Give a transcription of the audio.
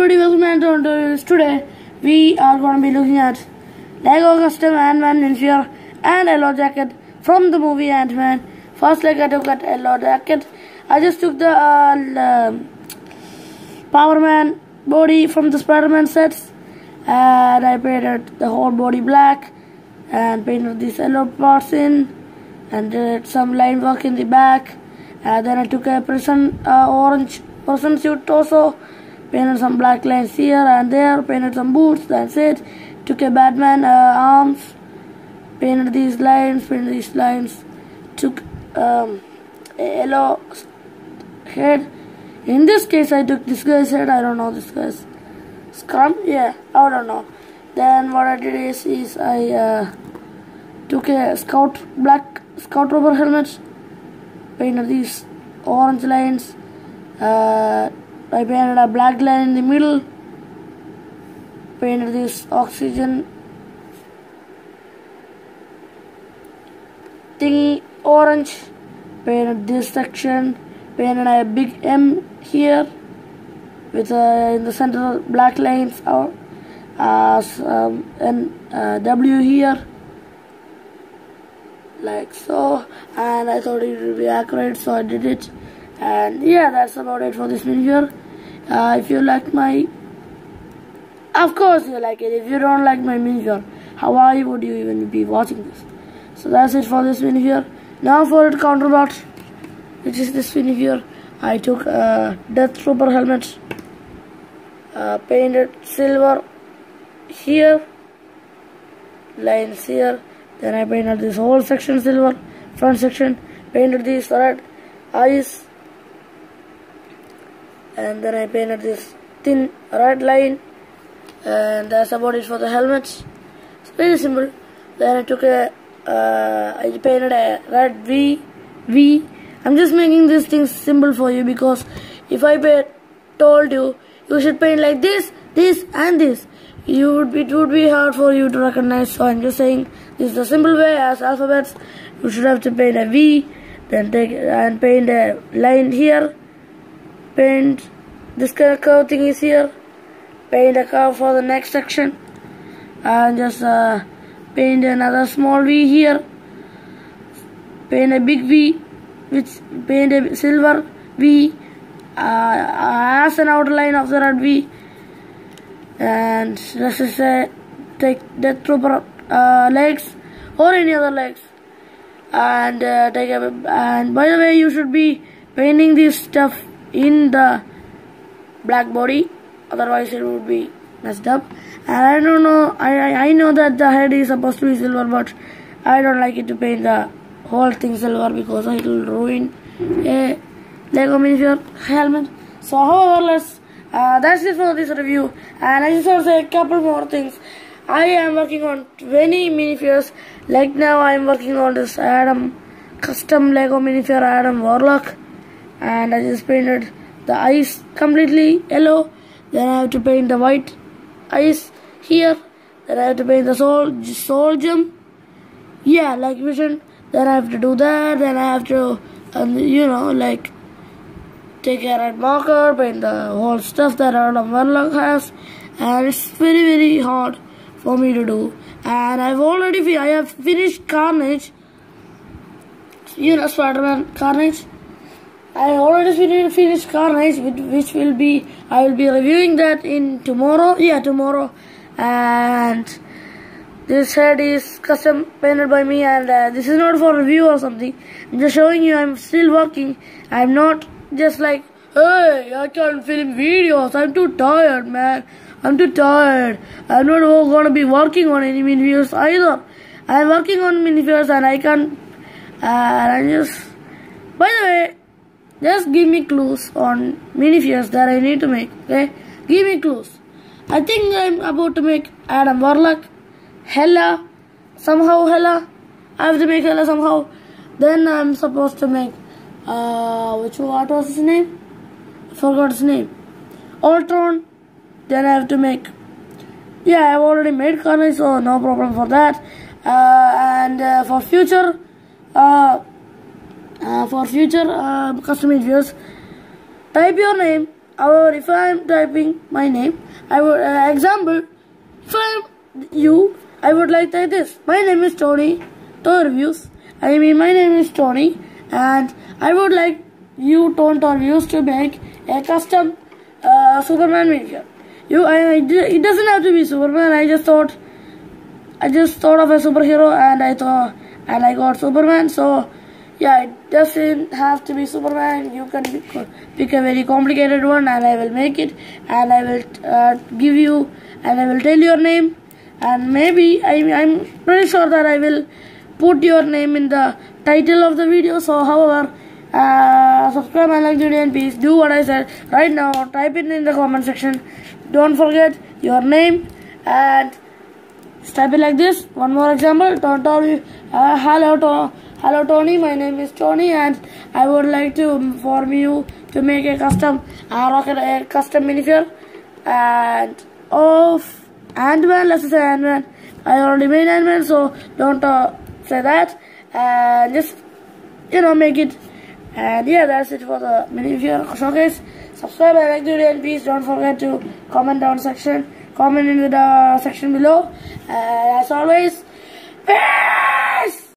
everybody, welcome back to tutorials. Today we are going to be looking at Lego custom Ant-Man minifigure and yellow jacket from the movie Ant-Man. First leg I took at yellow jacket. I just took the Power Man body from the Spider-Man sets and I painted the whole body black and painted these yellow parts in and did some line work in the back. Then I took a orange person suit torso, painted some black lines here and there, painted some boots, that's it. Took a Batman arms, painted these lines, took a yellow head. In this case I took this guy's head, I don't know this guy's Scrum, yeah, I don't know. Then what I did is I took a black scout rubber helmet, painted these orange lines, I painted a black line in the middle, painted this oxygen thingy orange, painted this section, painted a big M here with in the center black lines out, and W here like so, and I thought it would be accurate, so I did it. And yeah, that's about it for this minifigure. If you like of course you like it. If you don't like my minifigure, why would you even be watching this? So that's it for this minifigure. Now for its counterpart, which is this minifigure, I took a Death Trooper helmet, painted silver here, lines here. Then I painted this whole section silver, front section, painted these red eyes, and then I painted this thin red line, and that's about it for the helmet. It's very simple. Then I took I painted a red V. I'm just making these things simple for you, because if I told you should paint like this and this, it would be hard for you to recognize. So I'm just saying this is a simple way. As alphabets, you should have to paint a V, then take and paint a line here, paint this kind of curve thing is here, paint a curve for the next section, and just paint another small V here, paint a big V, paint a silver V as an outline of the red V, and let's just say take Death Trooper legs or any other legs, and and by the way, you should be painting this stuff in the black body, otherwise it would be messed up. And I don't know, I know that the head is supposed to be silver, but I don't like it to paint the whole thing silver because it will ruin a Lego minifigure helmet. So however, that's it for this review. And I just want to say a couple more things. I am working on 20 minifigures. Like now I am working on this custom Lego minifigure Adam Warlock, and I just painted the eyes completely yellow. Then I have to paint the white eyes here. Then I have to paint the soul gem, yeah, like Vision. Then I have to do that. Then I have to like take a red marker, paint the whole stuff that Adam Warlock has, and it's very, very hard for me to do. And I have finished Carnage, Spider-Man Carnage. I already finished Carnage, which I will be reviewing that in tomorrow. Yeah, tomorrow. And this head is custom painted by me, and this is not for review or something. I'm just showing you I'm still working. I'm not just like, hey, I can't film videos. I'm too tired, man. I'm too tired. I'm not going to be working on any minifigures either. I'm working on minifigures and I can't. By the way, just give me clues on minifigures that I need to make. Okay, give me clues. I think I'm about to make Adam Warlock, Hela. I have to make Hela somehow. Then I'm supposed to make what was his name? I forgot his name. Ultron. Then I have to make, yeah, I've already made Carnage, so no problem for that. And for future custom videos, type your name or if I'm typing my name, I would example. If I'm you, I would like this. My name is Tony. Ton Reviews. I mean, my name is Tony, and I would like you, Ton Reviews, to make a custom Superman miniature. It doesn't have to be Superman. I just thought of a superhero, and I got Superman. So yeah, it doesn't have to be Superman. You can pick a very complicated one, and I will make it, and I will give you, and I will tell your name, and maybe I'm pretty sure that I will put your name in the title of the video. So however, subscribe and like the video, and please do what I said right now. Type it in the comment section. Don't forget your name, and type it like this. One more example. Hello Tony, my name is Tony, and I would like to inform you to make a custom custom minifigure and of Ant-Man. Let's say Ant-Man. I already made Ant-Man, so don't say that, and just make it. And yeah, that's it for the minifigure showcase. Subscribe and like the video, and please don't forget to comment in the section below. As always, peace!